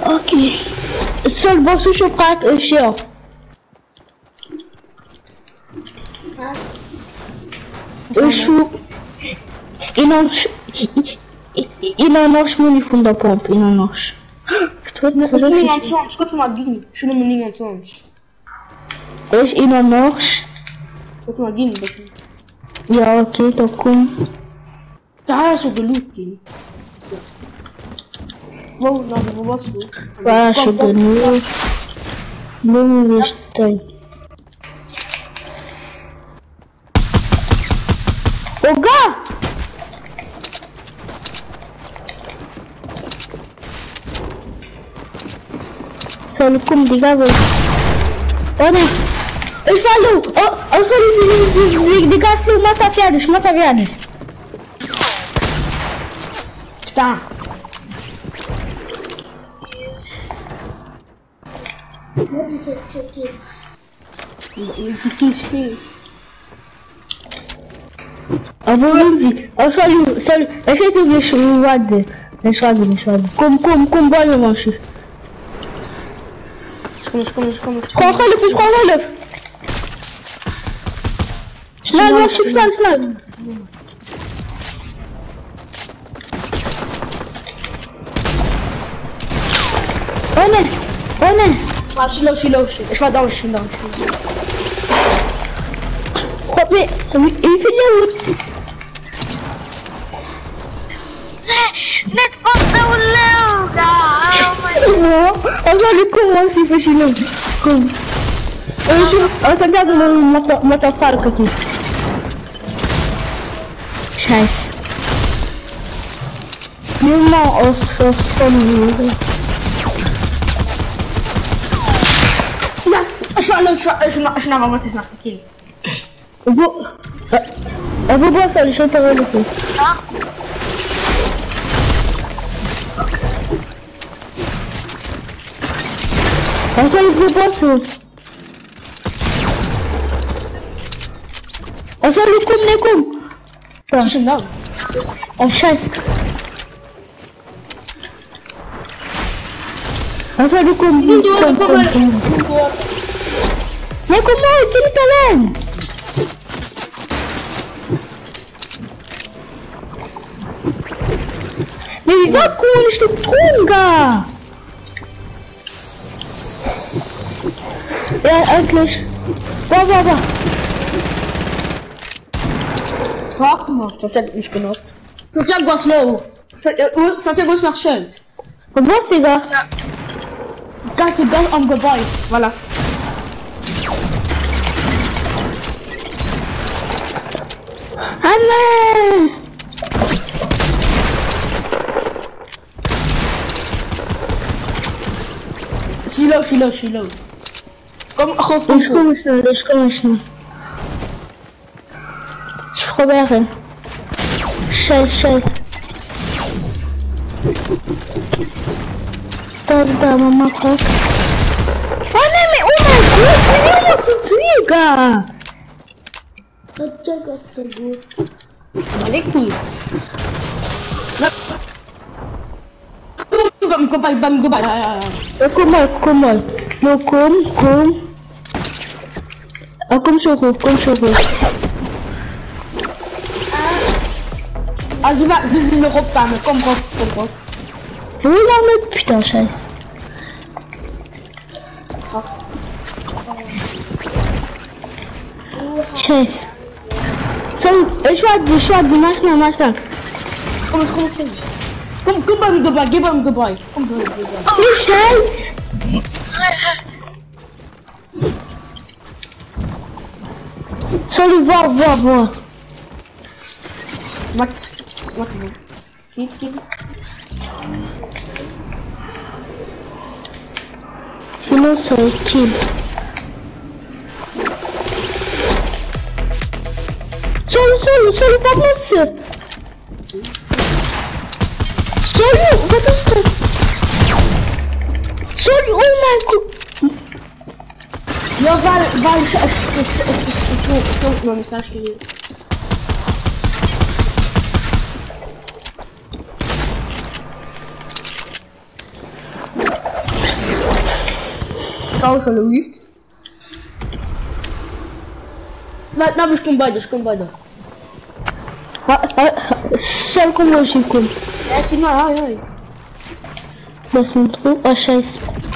Ok. Sol bossul și-o cat și eu. Își... Ino noș mu ni funda pomp, ino noș. Škot smo gini, što nam nije conš. Își ino noș. Škot smo gini, da sam. Ja, ok, to cum. Da, su ga luti. Wow, da, da, da, su. Pa, și că nu ești. Oga! Să-l cum, diga voi. One! Își falu! O să-l digați lui masa fiadeș, masa fiadeș. Da. A volunții, să-l, așa trebuie să-l vadă. Deci-vadă. Cum bani mă și. Școală. Scoală! Sniper și sniper. One! Și low. Își va dau și dau. Hoppe, îi fileu. Net fost so low, da. Așa de cum am fi și low. Cum? Asta deagă mătafarcă tu. 6. Nu o să spun. Așa n-am avut să kill. Vă să-l și-o pe lucru. Da? Asta lucru bossul. Așa lucru necum. Ce să-mi dau? Așa-i. Așa lucru necum mă, ține-te-l! Mi-ai dat cu niște tunga! Ia, clash. Ba. Fuck, mă, ich bin noch. Sozial goes low. Sozial goes nach Schild. Und was, Digga? Da ist ganz am Gebäude. Voilà. Anne! Și low. Kom, Ich komme schnell. Ich probiere. Scheiße. Da, Mama kommt. Oh nein, oh mein Gott, wie ist das so Zwiega? Malekul. Bam, goodbye. Cum? Acum șofu. Also, sie sind noch Robbame. Komm. Wo lange? Putain, scheiße. Scheiße. So, ich war die Maschine. Komm beim Gebäude, geh beim Gebäude. Komm beim Gebäude. Scheiße. Sorry, war. Warte. Geht. You know, so kill. Sorry, vamos. Sorry, what is that? Sorry, oh my god. Ja, weil ich mal Message gegeben. Schau schon läuft. Warte, na, ich komm beide. Cel cum eu și cum. Ja, zie maar, hai. Mă sunt cu așa-i.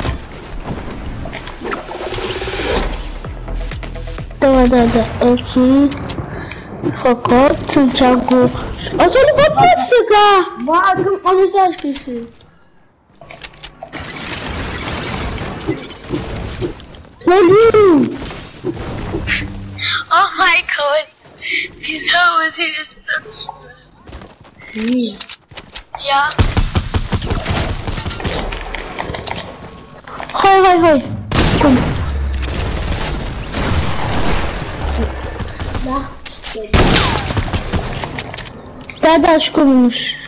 Da, ok. Făcut, Santiago. O să nu pot să ca. Ba, când am mesaj că și. Salut! Oh my god! Wieso ist hier das so schlimm? Ja. Hai. Cum? Da, și cum nu știu.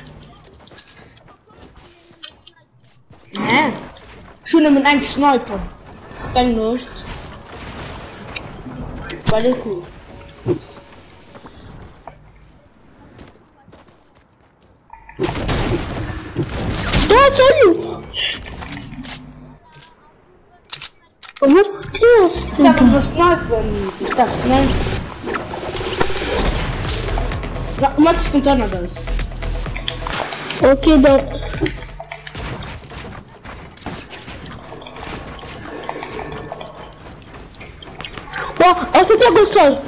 Nee. Schon mit einem Sniper. Dann Lust. Weil ich cool. Da, salut! Cum faceți? Ich dachte, du Sniper. Ich dachte, schnell. Ja, Max ist Container da. Ok, da. O să trag un sol.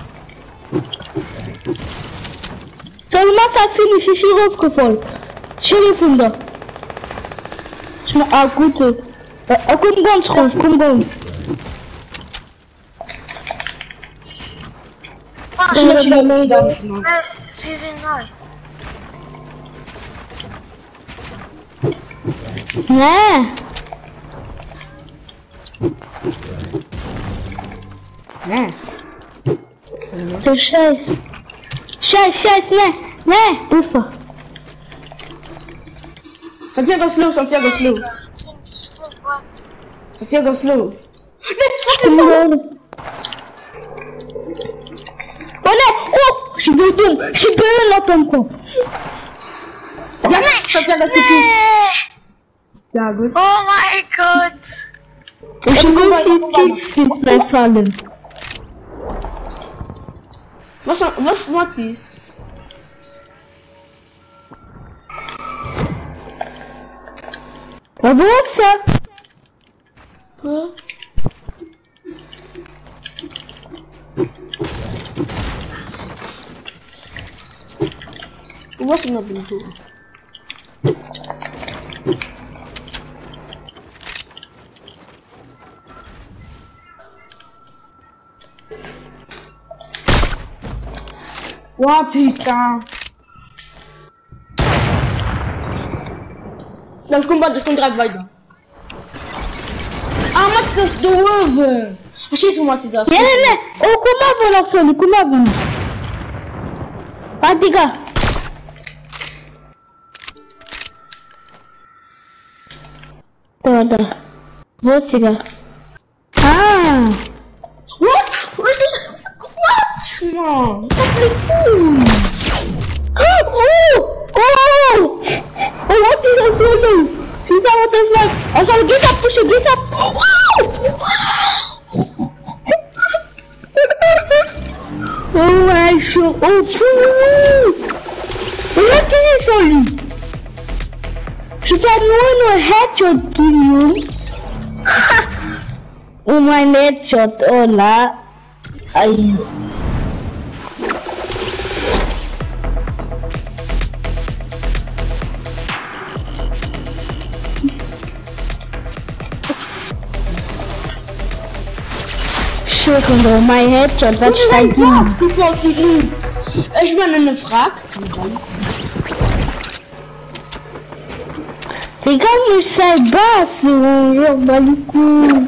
Să urma să finish și rob cu fol. Și refundă. Și acută. Acum gons roz, cum gons. Ah, Schnell. sie sind neu. Ne? Nee. Pe 6. 6, ne, ufa. Santiago slow. Sind super. Santiago slow. Cum rău. O, ne, și vedem, și pe el la pe-n Ja, Santiago slow. Ja, gut. Oh my god! Ich will 50 bei fallen. Was Mattis? Aber wo ist er? Was ist noch ein Tor? Wow, putain. Não, ich komm direkt weiter. Ah, Max, das ist doof. Verstehst du, Max, das? Ne. O, cum a venit Sony? Cum a venit? Adică. Da. Vosiga. Ah! What? What? Man? Oh! What is this one? He's out of like. I shall get up, push it, get up. Oh my show. Oh, what is this one? She's had one headshot kill you. Oh my headshot, hola. Ay. Schön, my headshot, was ist ein Team? Ich bin eine Frage. Digga, não sai baixo, eu maluco.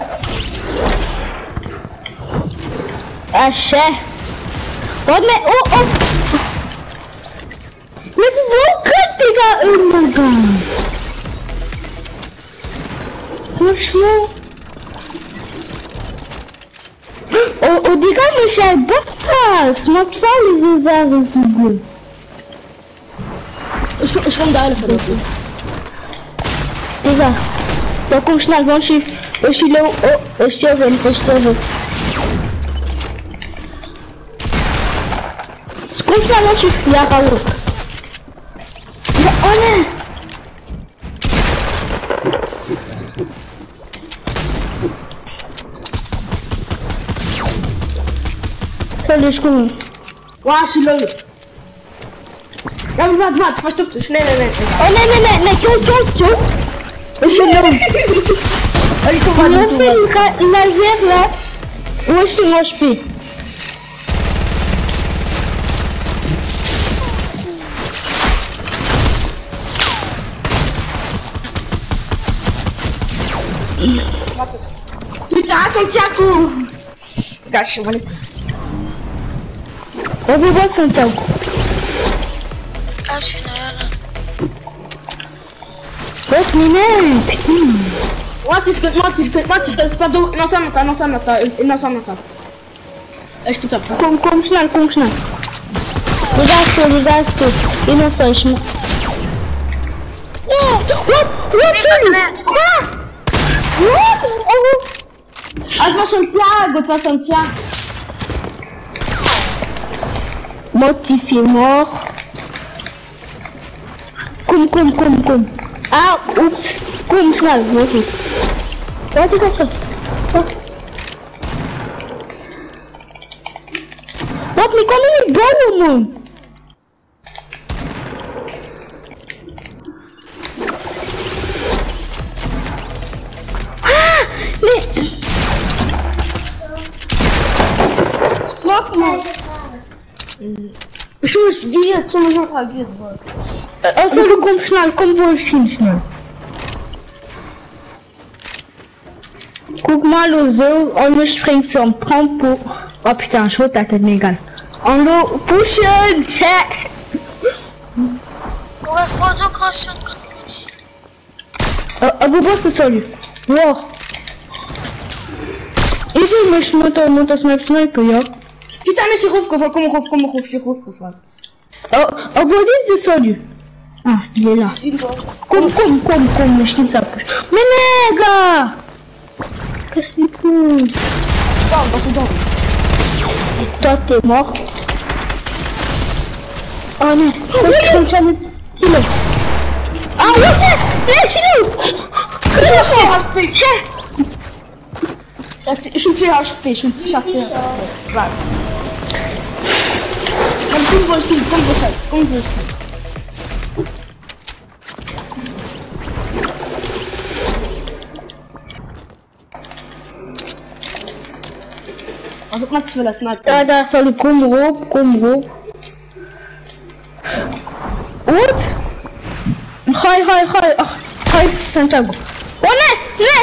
Achei. Olha, oh. Mas vou cantar, oh my god. Poxa. O Digga, não sai baixo, mas fala usar o segundo. Ich komm da alle verdammt. Digga. Da komm schnell, won ich low, ich sterbe. Komm schnell, won ich, ja, hallo. Ja, oh ne. Soll ich kommen? Wow, ich low. Ja, warte, verstoppt dich. Nee. Oh ne, ciao. Ich bin low. Allez, komm mal, la guerre là. Où est-ce que moi je fais? Putain, Santiago! Gâche, allez. On veut voir Santiago. Ah, je suis là. What minute? Putain. Matis, pardon, non, ça m'entend. Est-ce que tu as pas? Komm schnell. Regarde. Et non, ça, je me... What? Ah, pas Santiago. Motis est mort. Komm. Ah, oups. Komm schnell, Motis. Warte, das schon. Warte, wie komme ich nicht bauen, Mann? Ah, nee. Fuck, man. Ich muss dir jetzt zum Genre reagieren. Also, komm schnell, komm wohl schnell. Guck mal, so, und wir springen zum Pampo. Oh putain, je vois ta tête, mais égal. En l'eau, pushen, check. On va prendre encore shotgun. Vous bossez sur lui. Wow. Il veut me monter sniper, ja. Putain, mais c'est Rufgefallen, komm. Oh, vous dites sur lui. Ah, il est là. Komm, mais je t'aime ça. Mais les gars! Qu'est-ce que c'est cool? Toi, t'es mort. Oh non. Kilo. Ah ouais, Kilo. Ich schon 4 HP. Right. Komm, wo ist sie? Also, Max will das Sniper. Da, soll komm hoch. Und? Hi, Santiago. Oh ne!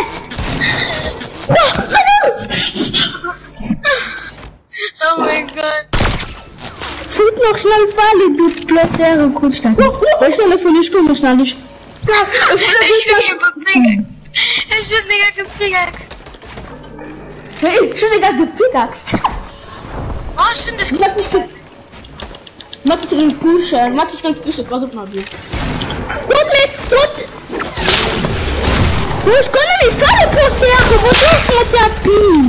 Oh mein Gott. Fut noch schnell fallen, du Platziere Grundstein. Was ist denn für eine Stunde schnell nicht? Ich bin hier bepickaxt. Ich bin hier gepickaxt. Hey, schon egal, gepickaxt. Oh, schön, das gepickaxt. Max kann pushen, pass auf mal. What? Ich kann nicht fallen, Platziere, wo ist jetzt der Pin?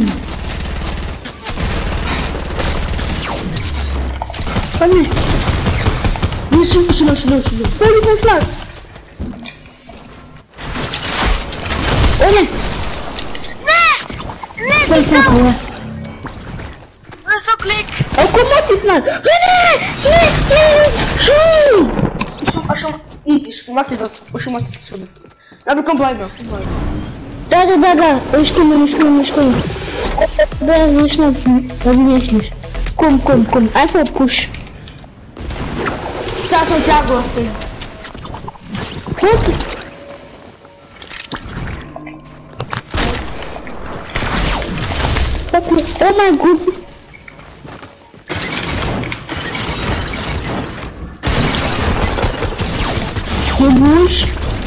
Allez. Oui, je suis là. Salut, mon flag. Oh non. Nee, wieso? So klick. Oh, comment tu fais? Schon, easy, ich mach dir das. Aber komm, bleib mir. Da. Ich komme. Da bin ich nicht. Komm. Einfach push. Da ist Santiago, das Ding. Guck. Oh mein Gott. Du Busch.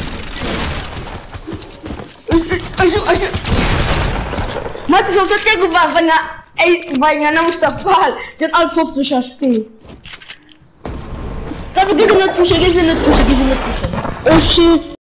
Max, eu só tenho que vai ganhar Mustafa. Você não alfa do XP. Tá porque você não puxa. Oxi.